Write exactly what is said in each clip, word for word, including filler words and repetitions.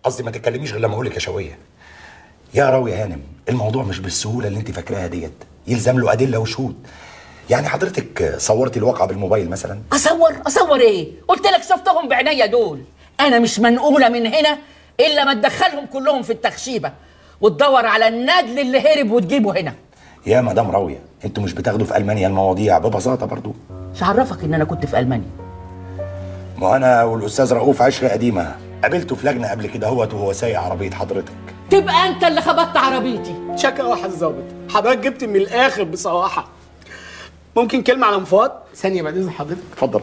قصدي ما تتكلميش غير لما اقول لك يا شويه. يا راوية هانم، الموضوع مش بالسهوله اللي انت فاكراها ديت، يلزم له ادله وشهود. يعني حضرتك صورتي الواقعه بالموبايل مثلا؟ اصور اصور ايه؟ قلت لك شفتهم بعينيا دول. انا مش منقوله من هنا الا ما تدخلهم كلهم في التخشيبه وتدور على النجل اللي هرب وتجيبه هنا. يا مدام راوية، انتوا مش بتاخدوا في المانيا المواضيع ببساطه برضو؟ مش عرفك ان انا كنت في المانيا؟ ما انا والاستاذ رؤوف عشره قديمه، قابلته في لجنه قبل كده هوت وهو سايق عربيه حضرتك. تبقى انت اللي خبطت عربيتي. شكرا واحد ظابط، حضرتك جبت من الاخر بصراحه. ممكن كلمه على مفاض؟ ثانيه بعد اذن حضرتك. اتفضل.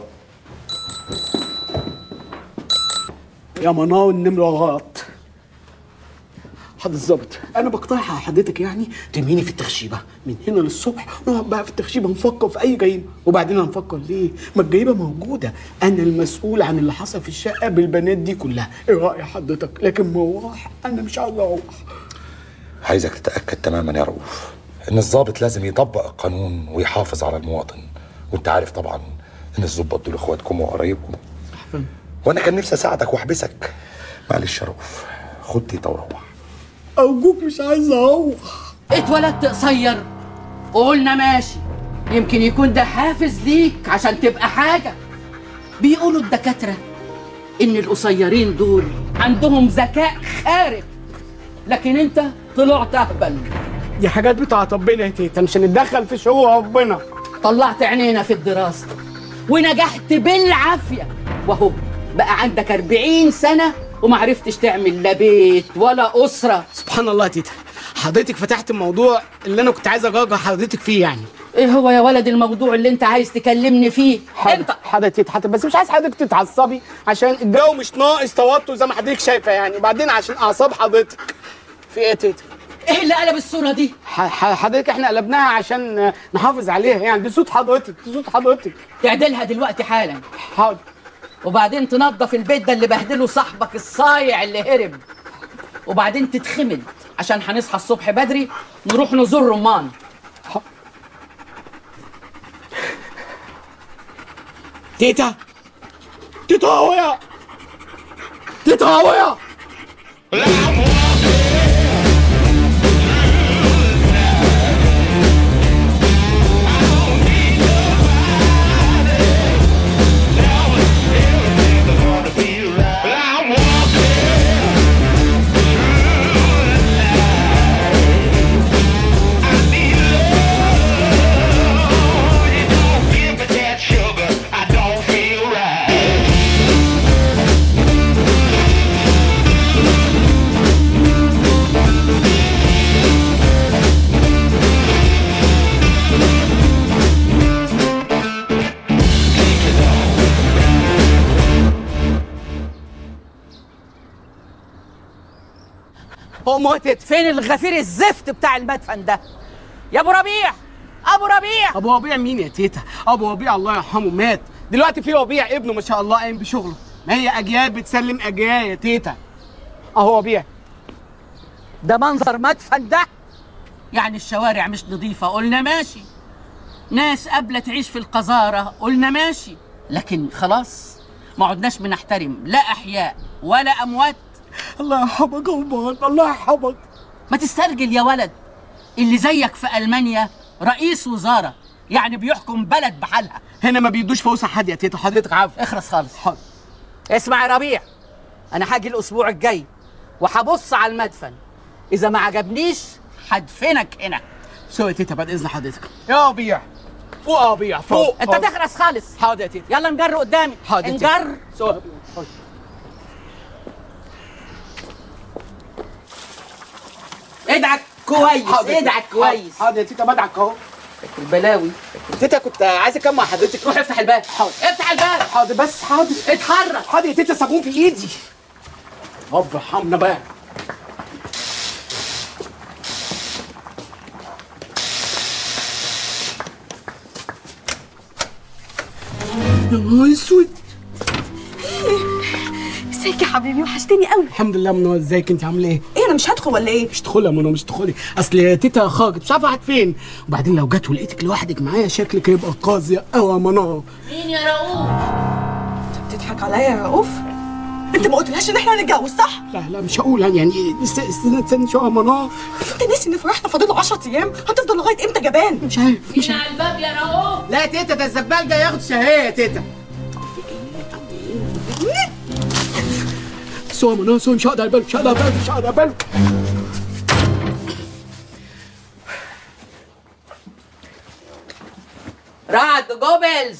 يا منار النمره غلط. حضرتك الظابط، انا بقترح على حضرتك يعني ترميني في التخشيبه من هنا للصبح، نقعد بقى في التخشيبه نفكر في اي جريمه، وبعدين هنفكر ليه؟ ما الجريمه موجوده، انا المسؤول عن اللي حصل في الشقه بالبنات دي كلها، ايه راي حضرتك؟ لكن مروح انا مش عايز اروح. عايزك تتاكد تماما يا رؤوف ان الضابط لازم يطبق القانون ويحافظ على المواطن، وانت عارف طبعا ان الضباط دول اخواتكم وقرايبكم. وانا كان نفسي اساعدك واحبسك. معلش يا رؤوف، خد تيتا وروح. ارجوك مش عايز اروح. اتولدت قصير وقلنا ماشي، يمكن يكون ده حافز ليك عشان تبقى حاجه. بيقولوا الدكاتره ان القصيرين دول عندهم ذكاء خارق، لكن انت طلعت اهبل. دي حاجات بتاعت ربنا يا تيتا، مش هنتدخل في شؤون ربنا. طلعت عينينا في الدراسه ونجحت بالعافيه، وهو بقى عندك أربعين سنه ومعرفتش تعمل لا بيت ولا اسره. سبحان الله يا تيتا، حضرتك فتحت الموضوع اللي انا كنت عايز اجرجر حضرتك فيه. يعني ايه هو يا ولد الموضوع اللي انت عايز تكلمني فيه؟ انت حضرتك يا تيتا، بس مش عايز حضرتك تتعصبي عشان الجو مش ناقص توتر زي ما حضرتك شايفه يعني، وبعدين عشان اعصاب حضرتك. في ايه يا تيتا؟ ايه اللي قلب الصوره دي؟ حضرتك احنا قلبناها عشان نحافظ عليها يعني، دي صوت حضرتك، دي صوت حضرتك. تعدلها دلوقتي حالا. حاضر. وبعدين تنظف البيت ده اللي بهدله صاحبك الصايع اللي هرب، وبعدين تتخمد عشان هنصحى الصبح بدري نروح نزور رمان. تيتا تيتا هويا تيتا هويا. هو موتت فين الغفير الزفت بتاع المدفن ده؟ يا ابو ربيع، ابو ربيع. ابو ربيع مين يا تيتا؟ ابو ربيع الله يرحمه مات، دلوقتي في ربيع ابنه ما شاء الله قايم بشغله. ما هي اجيال بتسلم اجيال يا تيتا. اهو ربيع. ده منظر مدفن ده؟ يعني الشوارع مش نظيفه قلنا ماشي، ناس قابله تعيش في القذاره قلنا ماشي، لكن خلاص ما عدناش بنحترم لا احياء ولا اموات. الله يرحمك يا أمان، الله يرحمك. ما تسترجل يا ولد، اللي زيك في ألمانيا رئيس وزارة، يعني بيحكم بلد بحالها. هنا ما بيدوش فوسع حد يا تيتا، حضرتك عارفه. اخرس خالص. حاضر. اسمع يا ربيع، أنا هاجي الأسبوع الجاي وهبص على المدفن، إذا ما عجبنيش هدفنك هنا. سوري يا تيتا بعد إذن حضرتك. يا ربيع فوق يا ربيع فوق. أنت تخرس خالص. حاضر يا تيتا. يلا نجر قدامي. حاضر يا تيتا. نجر. سوري. ادعك كويس، ادعك كويس. حاضر يا تيتا بدعك اهو. البلاوي. تيتا كنت عايز اكمل مع حضرتك. روح افتح الباب. حاضر. افتح الباب. حاضر بس حاضر. اتحرك. حاضر يا تيتا، صابون في ايدي. رب ارحمنا بقى. يا نهار اسود. ازيك يا حبيبي، وحشتني قوي. الحمد لله منى، ازيك انت عامله ايه؟ ايه انا مش هدخل ولا ايه؟ مش تدخلي يا منى، مش تدخلي، اصل يا تيتا خرجت مش عارفه راحت فين، وبعدين لو جت ولقيتك لوحدك معايا شكلك هيبقى قاسي قوي يا منى. مين يا رؤوف؟ انت بتضحك عليا يا رؤوف؟ انت ما قلتلهاش ان احنا هنتجوز صح؟ لا لا مش هقول يعني استنى استنى استنى شويه يا منار. انت ناسي ان فرحنا فاضل عشرة ايام؟ هتفضل لغايه امتى جبان؟ مش عارف مش مين على الباب يا رؤوف؟ لا يا تيتا ده الزبال جاي ياخد شهيه يا تيتا. سو يا منار سو مش هقدر اقبله مش هقدر اقبله مش هقدر اقبله. رعد جوبلز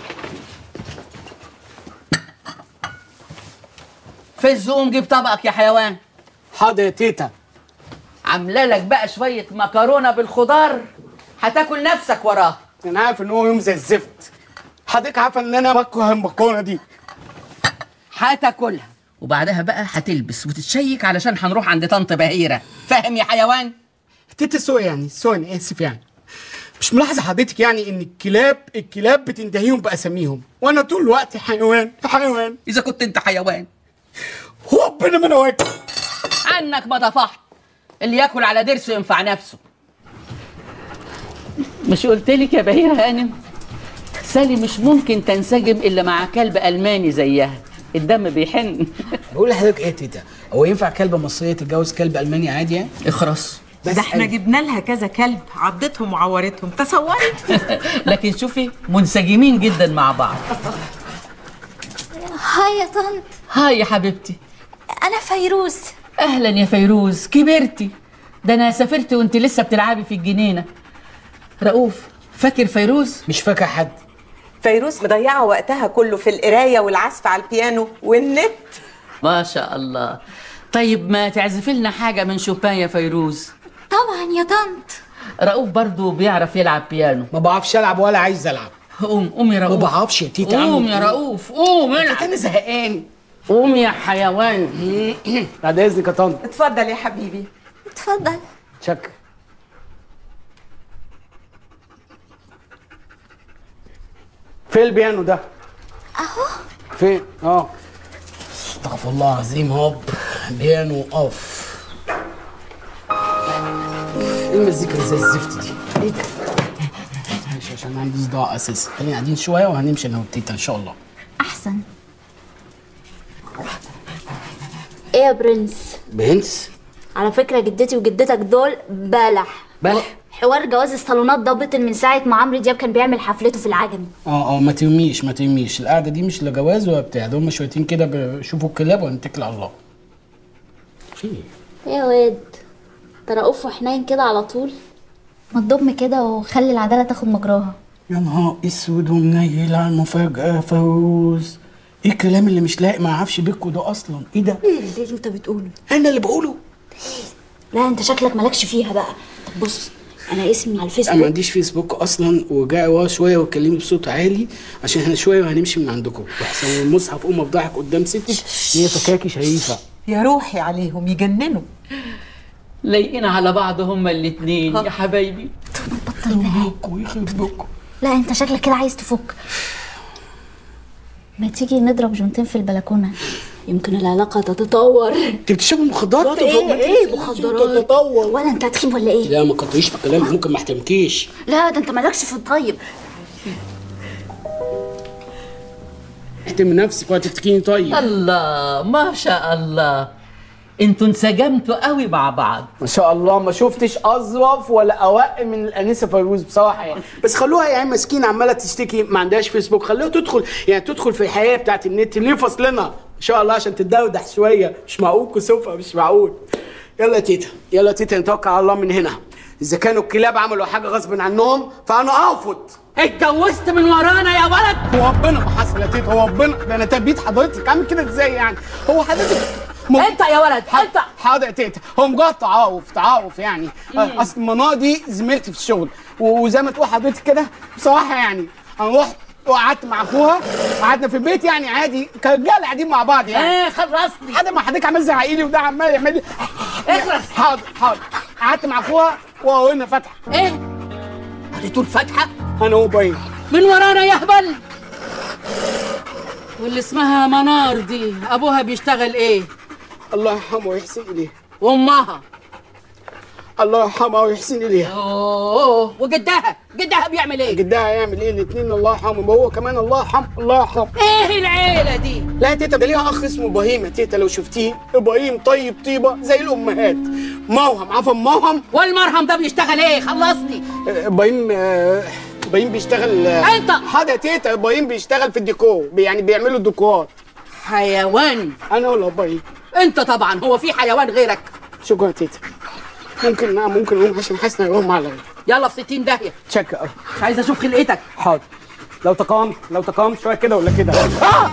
في الزوم جيب طبقك يا حيوان. حاضر يا تيتا. عامله لك بقى شويه مكرونه بالخضار هتاكل نفسك وراها. انا عارف ان هو يوم زي الزفت. حضرتك عارفه ان انا بكره المكرونه دي. هتاكلها وبعدها بقى هتلبس وتتشيك علشان هنروح عند طنط بهيره، فاهم يا حيوان؟ تيتا سو يعني سو انا اسف يعني. مش ملاحظه حضرتك يعني ان الكلاب الكلاب بتنتهيهم باساميهم وانا طول الوقت حيوان حيوان. اذا كنت انت حيوان ربنا ما انا واكل عنك ما طفحت. اللي ياكل على ضرسه ينفع نفسه. مش قلت لك يا بهيره هانم سالي مش ممكن تنسجم الا مع كلب الماني زيها، الدم بيحن. بقول لحضرتك ايه يا تيتا؟ هو ينفع كلبه مصريه تتجوز كلب الماني عادي يعني؟ اخرس. ده احنا جبنا لها كذا كلب عضتهم وعورتهم تصوري. لكن شوفي منسجمين جدا مع بعض. هاي يا طنط. هاي يا حبيبتي. انا فيروز. اهلا يا فيروز كبرتي. ده انا سافرت وانت لسه بتلعبي في الجنينه. رؤوف فاكر فيروز؟ مش فاكر حد. فيروز مضيعه وقتها كله في القرايه والعزف على البيانو والنت. ما شاء الله. طيب ما تعزفي لنا حاجه من شوبان يا فيروز؟ طبعا يا طنط. رؤوف برضو بيعرف يلعب بيانو. ما بعرفش العب ولا عايز العب. قوم قوم يا ما رؤوف. بعرفش يا تيتا. قوم يا رؤوف قوم العب. انا زهقان. قوم يا حيوان. بعد اذنك يا طنط. اتفضل يا حبيبي. اتفضل. شكرا. فين البيانو ده؟ اهو. فين؟ اه استغفر الله العظيم. هوب بيانو اوف. ايه المزيكا اللي زي الزفت دي؟ ايه ده؟ ماشي عشان عندي صداع اساسا. خلينا قاعدين شويه وهنمشي انا والتيتا ان شاء الله. احسن. ايه يا برنس؟ برنس؟ على فكره جدتي وجدتك دول بلح بلح؟ حوار جواز الصالونات ده بطل من ساعه ما عمرو دياب كان بيعمل حفلته في العجمي. اه اه ما تهميش ما تهميش. القعده دي مش لا جواز ولا بتاع. ده هم شويتين كده بيشوفوا الكلاب ونتكل على الله. في ايه يا واد؟ انت رؤوف وحنين كده على طول؟ ما تضم كده وخلي العداله تاخد مجراها. يا نهار اسود ومنيل على المفاجاه يا فوز. ايه الكلام اللي مش لايق مع عفش بيكو ده اصلا؟ ايه ده؟ ايه اللي انت بتقوله؟ انا اللي بقوله. لا انت شكلك مالكش فيها بقى. طب بص انا اسمي على الفيسبوك. انا ما عنديش فيسبوك اصلا. وجاي ورا شويه واتكلمي بصوت عالي عشان احنا شويه وهنمشي من عندكم. واحسن المصحف قوم افضحك قدام ستي هي فكاكي شريفه. يا روحي عليهم يجننوا. لايقين على بعض هما الاتنين يا حبايبي. بطل بقى. ويخرب بيكم. لا انت شكلك كده عايز تفك. ما تيجي نضرب جونتين في البلكونه يمكن العلاقه تتطور. انت بتشربي مخدرات؟ ايه ايه مخدرات؟ تتطور. ولا انت هتخيب ولا ايه؟ لا ما تقطعيش في الكلام ممكن ما احترمكيش. لا ده انت مالكش في الطيب. احترمي نفسك ولا تفتكيني طيب. الله ما شاء الله. انتوا انسجمتوا قوي مع بعض. ما شاء الله. ما شفتش اظرف ولا اوق من الانسه فيروز بصراحه يعني. بس خلوها يعني مسكينه عماله تشتكي ما عندهاش فيسبوك. خلوها تدخل يعني تدخل في الحياه بتاعت النت. ليه فصلنا ان شاء الله عشان تتدودح شويه. مش معقول كسوفه مش معقول. يلا يا تيتا يلا يا تيتا نتوكل على الله من هنا. اذا كانوا الكلاب عملوا حاجه غصب عنهم فانا ارفض. اتجوزت من ورانا يا ولد. هو ربنا ما حصل يا تيتا. هو ربنا ده انا تبيت حضرتك عامل كده ازاي يعني؟ هو حضرتك م... انت يا ولد انت. حاضر يا تيتا. هو مجرد تعارف تعارف يعني. مم. اصل منى دي زميلتي في الشغل وزي ما تقول حضرتك كده بصراحه يعني انا رحت وقعدت مع اخوها وقعدنا في البيت يعني عادي كرجاله قاعدين مع بعض يعني. ايه خلصني. حد ما حضرتك عمال زعقي لي وده عمال يعمل لي اخلص. حاضر حاضر. قعدت مع اخوها وقلنا فاتحه. ايه؟ قريتوا الفاتحه؟ انا هو باين من ورانا يا هبل. واللي اسمها منار دي ابوها بيشتغل ايه؟ الله يرحمه ويحسن اليه. وامها؟ الله يرحمها ويحسن اليها. اوه وجدها جدها بيعمل ايه؟ جدها هيعمل ايه؟ الاثنين الله يرحمهم، وهو كمان الله يرحمه الله يرحمه. ايه العيله دي؟ لا يا تيتا، ده ليها اخ اسمه ابراهيم يا تيتا، لو شفتيه ابراهيم طيب طيبه زي الامهات. موهم عفوا موهم. والمرهم ده بيشتغل ايه؟ خلصني. ابراهيم ابراهيم بيشتغل. انت حاضر يا تيتا، ابراهيم بيشتغل في الديكور، يعني بيعملوا ديكورات. حيوان. انا ولا ابراهيم؟ انت طبعا، هو في حيوان غيرك؟ شكرا يا تيتا. ممكن نعم ممكن اقوم عشان حاسس اني هيغمى عليا. يلا في ستين داهيه. تشك قوي. مش عايز اشوف خلقتك. حاضر. لو تقامت لو تقامت شويه كده ولا كده. آه!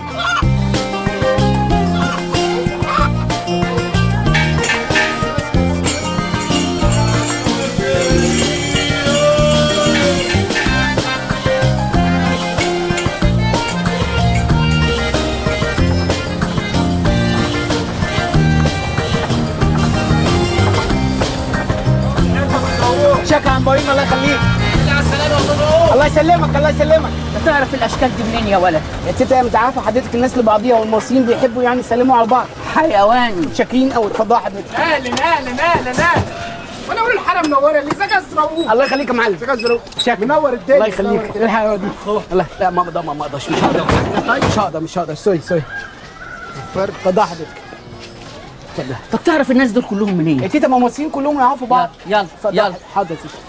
شكرا يا ابراهيم الله يخليك. الله يسلمك الله يسلمك. تعرف الاشكال دي منين يا ولد؟ يا تيتا انت عارفه حضرتك الناس لبعضيها والمصريين بيحبوا يعني يسلموا على بعض. حيوان. شاكرين قوي. اتفضلي حضرتك. اهلا اهلا اهلا اهلا. وانا اقول الحاره منوره اللي زكا زرقوق. الله يخليك يا معلم. زكا زرقوق شكرا. منور الدنيا. الله يخليك. ايه الحلاوه دي؟ الله لا ما اقدر ما اقدرش مش هقدر مش هقدر مش هقدر سوري سوري. اتفضلي حضرتك. اتفضل. طب تعرف الناس دول كلهم منين؟ يا تيتا ما المصريين كلهم يعرفوا بعض. يلا يلا. حاضر يا تيتا.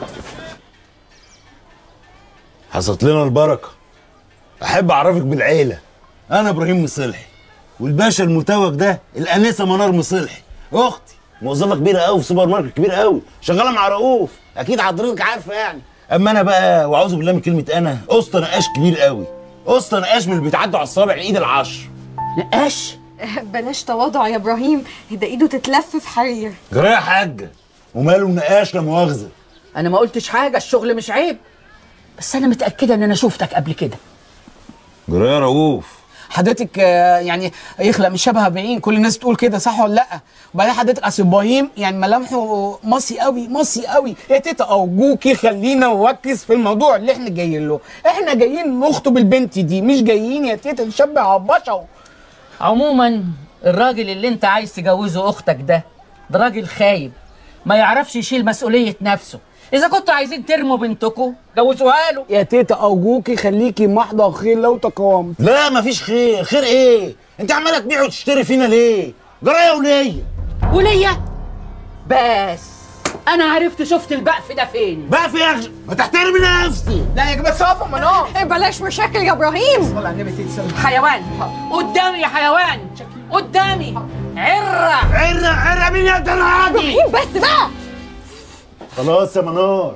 حصلت لنا البركه. احب اعرفك بالعيله، انا ابراهيم مصلحي، والباشا المتوج ده الانسه منار مصلحي، اختي موظفه كبيره قوي في سوبر ماركت كبير قوي، شغاله مع رؤوف، اكيد حضرتك عارفه يعني. اما انا بقى واعوذ بالله من كلمه انا، قسط نقاش كبير قوي، قسط نقاش من اللي بيتعدوا على الصابع الايد العشر. نقاش؟ بلاش تواضع يا ابراهيم، ده ايده تتلف في حرير. جرى يا حاجه، وماله نقاش لا مؤاخذه. انا ما قلتش حاجه، الشغل مش عيب، بس انا متاكده ان انا شفتك قبل كده. جرى يا رؤوف. حضرتك يعني يخلق من شبه بعين، كل الناس بتقول كده صح ولا لا؟ وبعدين حضرتك اصل ابراهيم يعني ملامحه مصي قوي مصي قوي. يا تيتا ارجوكي خلينا نركز في الموضوع اللي احنا جايين له، احنا جايين نخطب البنت دي، مش جايين يا تيتا نشبه على البشر. عموما الراجل اللي انت عايز تجوزه اختك ده ده راجل خايب، ما يعرفش يشيل مسؤوليه نفسه. إذا كنتوا عايزين ترموا بنتكم جوزوها له. يا تيتا أرجوكي خليكي محضر خير لو تقاومت. لا مفيش خير، خير إيه؟ أنت عمالة تبيع وتشتري فينا ليه؟ جرى يا ولية. ولية؟ بس أنا عرفت شفت البقف ده فين؟ بقف يا أخي، ما تحترمي نفسي. لا يا جماعة صافة منار. بلاش مشاكل يا إبراهيم. صلى على النبي تيتا. حيوان قدامي يا حيوان قدامي. عرة عرة عرة مين يا عادي؟ إبراهيم بس بقى. خلاص يا منار،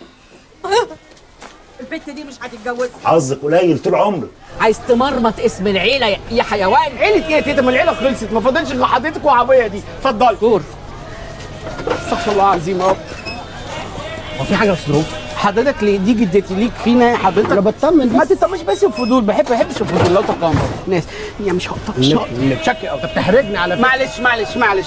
البنت دي مش هتتجوزها. حظك قليل طول عمرك. عايز تمرمط اسم العيله يا حيوان. عيله ايه يا تيتا؟ ما العيله خلصت، ما فاضلش غير حضرتك وعربيه دي. اتفضلي. دور. استغفر الله العظيم يا رب. هو في حاجه يا استاذ؟ حضرتك ليه دي جدتي ليك فينا حضرتك؟ انا بطمن، ما تطمنش بس الفضول، بحب ما بحبش الفضول لو تقام ناس. يا مش هقطع مش هقطع شكي قوي. انت بتحرجني على فكره. معلش معلش معلش.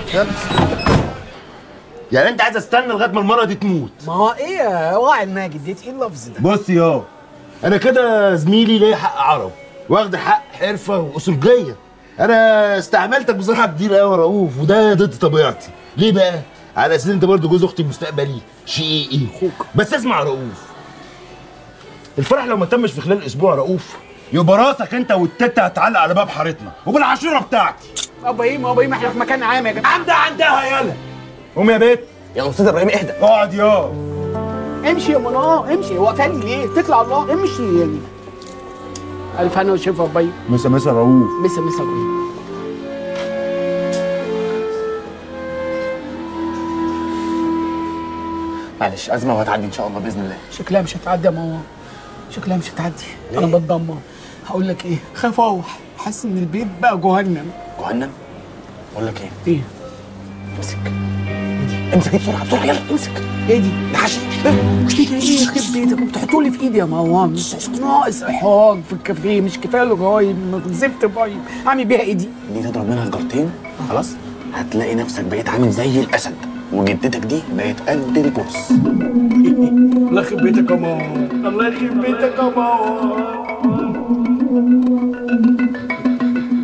يعني انت عايز استنى لغايه ما المره دي تموت؟ ما هو ايه يا واعي الماجد دي ايه اللفظ ده؟ بص يا انا كده زميلي ليه حق عرب، واخد حق حرفه واصولجيه. انا استعملتك بصراحه كتير قوي يا رؤوف، وده ضد طبيعتي. ليه بقى؟ على اساس انت برضه جوز اختي المستقبلي، شقيقي اخوك. بس اسمع يا رؤوف، الفرح لو ما تمش في خلال اسبوع يا رؤوف يبقى راسك انت والتته هتعلق على باب حارتنا وبالعاشوره بتاعتي. ابو ايه ابو ايه، ما احنا في مكان عام يا جدع. عندها عندها يلا. قوم يا بيت. يا استاذ ابراهيم اهدى. اقعد يا امشي يا منار امشي. واقفه لي ليه؟ تطلع الله امشي يعني. الف انا وشوف ابوي. مسا مسا رؤوف. مسا مسا ابوي. معلش ازمه وهتعدي ان شاء الله باذن الله. شكلها مش هتعدي يا ماما، شكلها مش هتعدي. انا بتدمر. هقول لك ايه، خايف اروح، حاسس ان البيت بقى جهنم. جهنم؟ اقول لك ايه؟ ايه؟ امسك امسك دي بسرعه بسرعه يلا امسك. ايه دي؟ ده حشيش. ايه ايه يخرب بيتك وبتحطوا لي في ايدي يا مروان؟ ناقص احراج في الكافيه، مش كفايه لغايب زفت بايب، اعمل بيها ايه دي؟ دي تضرب منها الجرتين خلاص هتلاقي نفسك بقيت عامل زي الاسد، وجدتك دي بقت قد الكرس. الله يخرب بيتك يا مروان، الله يخرب بيتك يا مروان.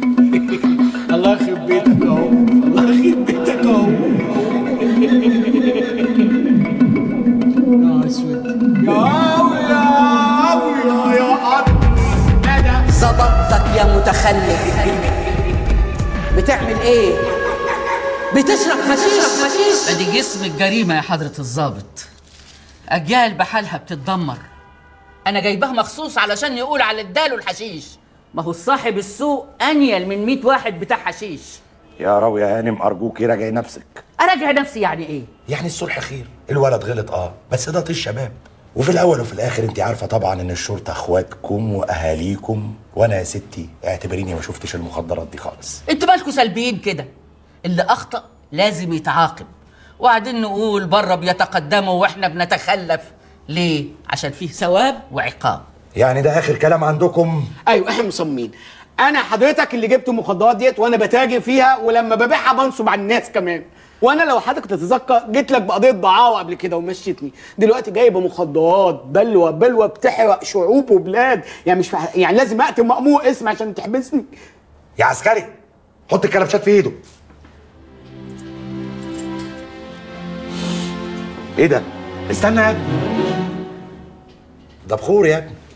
الله يخرب بيتك اهو، الله يخرب بيتك اهو. متخلف. بتعمل ايه؟ بتشرب حشيش؟ حشيش ادي جسم الجريمه يا حضره الضابط. اجيال بحالها بتتدمر. انا جايبها مخصوص علشان يقول على اداله الحشيش. ما هو صاحب السوق انيل من مية واحد بتاع حشيش. يا راوي يا هانم ارجوك راجعي نفسك. اراجع نفسي يعني ايه؟ يعني الصلح خير، الولد غلط اه بس ده طيش شباب، وفي الاول وفي الاخر انت عارفه طبعا ان الشرطه اخواتكم واهاليكم، وانا يا ستي اعتبريني ما شفتش المخدرات دي خالص. انتوا مالكوا سلبيين كده؟ اللي اخطأ لازم يتعاقب، وبعدين نقول بره بيتقدموا واحنا بنتخلف ليه؟ عشان فيه ثواب وعقاب. يعني ده اخر كلام عندكم؟ ايوه احنا مصممين. انا حضرتك اللي جبت المخدرات ديت وانا بتاجر فيها، ولما ببيعها بنصب على الناس كمان. وانا لو حضرتك تتذكر جيت لك بقضيه ضعاوه قبل كده ومشيتني، دلوقتي جايبه مخدرات بلوه بلوه بتحرق شعوب وبلاد، يعني مش فح... يعني لازم اقتل مأمور اسم عشان تحبسني. يا عسكري حط الكلبشات في ايده. ايه ده؟ استنى يا ابني، ده بخور يا ابني.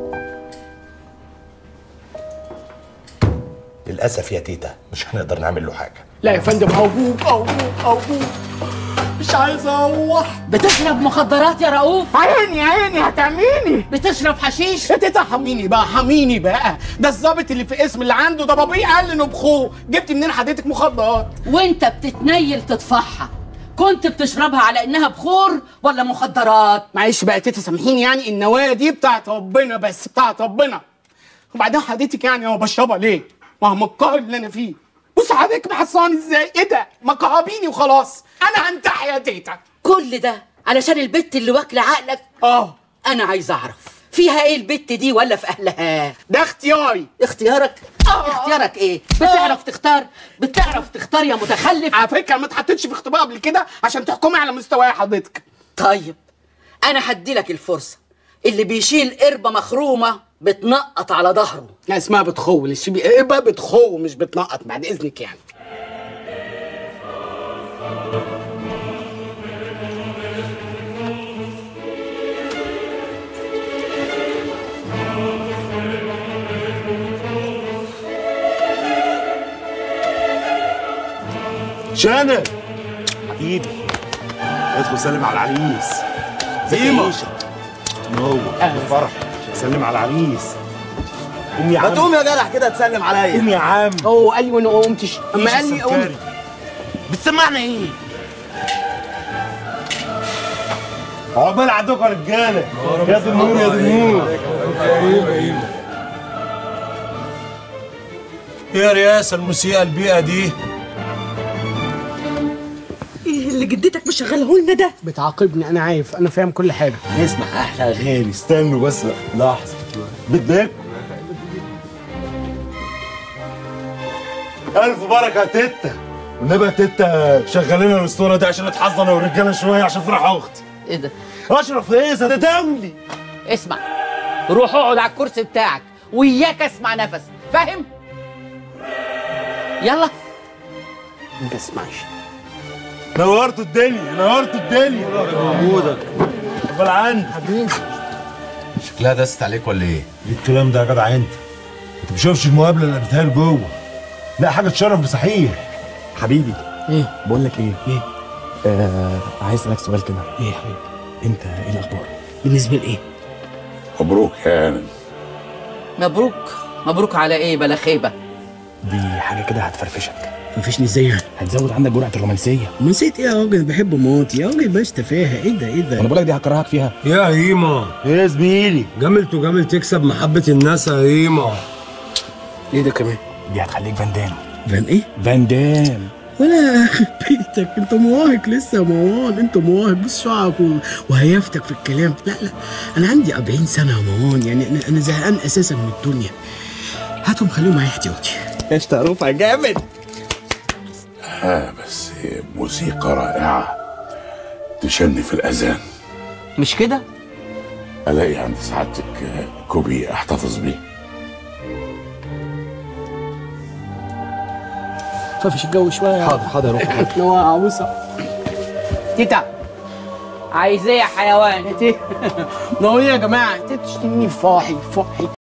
للاسف يا تيتا مش هنقدر نعمل له حاجه. لا يا فندم، ارجوك ارجوك ارجوك مش عايز اروح. بتشرب مخدرات يا رؤوف؟ عيني عيني هتعميني. بتشرب حشيش؟ يا تيتا حميني بقى حميني بقى، ده الظابط اللي في اسم اللي عنده ده بابيه قال انه بخور، جبت منين حضرتك مخدرات؟ وانت بتتنيل تطفحها، كنت بتشربها على انها بخور ولا مخدرات؟ معلش بقى يا تيتا سامحيني، يعني النوايا دي بتاعت ربنا، بس بتاعت ربنا. وبعدين حضرتك يعني هو بشربها ليه؟ ما هو مكار اللي انا فيه. بص حضرتك محصاني ازاي؟ ايه ده؟ ما كهربيني وخلاص، انا هنتحي يا تيتا. كل ده علشان البت اللي واكله عقلك؟ اه. انا عايز اعرف فيها ايه البت دي ولا في اهلها؟ ده اختياري. اختيارك؟ آه. اختيارك ايه؟ بتعرف تختار؟ بتعرف تختار يا متخلف؟ على فكره ما اتحطيتش في اختبار قبل كده عشان تحكمي على مستواي حضرتك. طيب انا هديلك الفرصه. اللي بيشيل قربه مخرومه بتنقط على ظهره. لا اسمها بتخو، اللي شبي قربه بتخو مش بتنقط، بعد اذنك يعني. شانك حبيبي ادخل سلم على العريس. زيمة نور فرح سلم على العريس. قوم يا عم. ما تقوم يا جدع كده تسلم عليا. قوم يا عم. هو قال لي وانا ما قمتش، اما قال لي قوم. بتسمعنا ايه؟ عقبال عندكم يا رجاله. يا دي النور يا دي النور. ايه يا رياسه الموسيقى البيئه دي؟ ايه اللي جدتك مشغله لنا ده؟ بتعاقبني، انا عارف، انا فاهم كل حاجه. نسمع احلى اغاني. استنوا بس لحظه. بدك الف بركه يا تيتا. والنبي يا تيتا شغل لنا الاسطوره دي عشان نتحظى انا والرجاله شويه عشان فرح اختي. ايه ده؟ اشرف ايه ده دولي. اسمع، روح اقعد على الكرسي بتاعك وياك اسمع نفس، فاهم؟ يلا. ما تسمعش. نورتوا الدنيا نورتوا الدنيا. وجودك قبل عندي حبيبي. شكلها دست عليك ولا ايه؟ ايه الكلام ده يا جدع انت؟ انت بتشوفش المقابله اللي قابلتها جوه؟ لا حاجه تشرف بصحيح. حبيبي ايه؟ بقول لك ايه؟ ايه؟ آه عايز اسالك سؤال كده. ايه يا حبيبي؟ انت ايه الاخبار؟ بالنسبه لايه؟ مبروك يا هانم. مبروك؟ مبروك على ايه بلا خيبه؟ دي حاجه كده هتفرفشك. مفيش ازاي يعني؟ هتزود عندك جرعه الرومانسيه. نسيت ايه يا راجل؟ بحب موت يا راجل، باش تفاهه. ايه ده ايه ده؟ انا بقول لك دي هكرهك فيها. يا هيما ايه يا زميلي؟ جمل تجامل تكسب محبه الناس يا هيما. ايه ده كمان؟ دي هتخليك فان دام. فان ايه؟ فان دام. ولا بيتك انت مواهق لسه يا مروان، انت مواهق. بص شعرك وهيافتك في الكلام. لا لا انا عندي أربعين سنه يا مروان، يعني انا انا زهقان اساسا من الدنيا. هاتهم خليهم معايا احتياطي. قشطه يا رفع جامد. ها بس موسيقى رائعه تشني في الاذان. مش كده؟ الاقي عند سعادتك كوبي احتفظ بيه. ففش الجو شويه. حاضر حاضر يا رفع. احنا عروسه. تيتا عايز ايه يا حيوان؟ تيتا نوري يا جماعه. تيتا تشتمني فاحي فاحي.